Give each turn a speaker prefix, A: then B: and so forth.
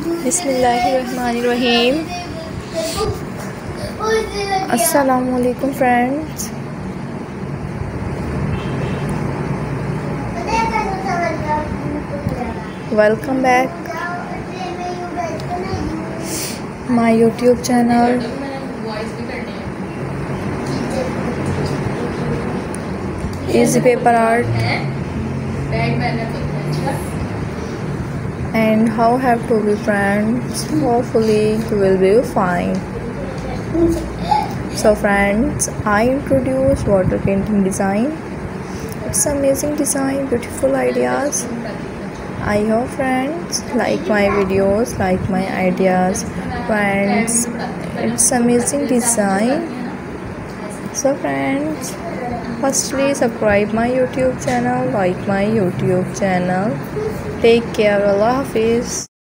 A: बिस्मिल्लाहिर्रहमानिर्रहीम। अस्सलामुअलैकुम friends. Welcome back my YouTube channel. Easy paper art and how have to be friends. Hopefully you will be fine. So friends, I introduce water painting design. It's amazing design, beautiful ideas. I hope friends like my videos, like my ideas. Friends, it's amazing design. So friends, firstly subscribe my YouTube channel, like my YouTube channel. Take care. Allah Hafiz.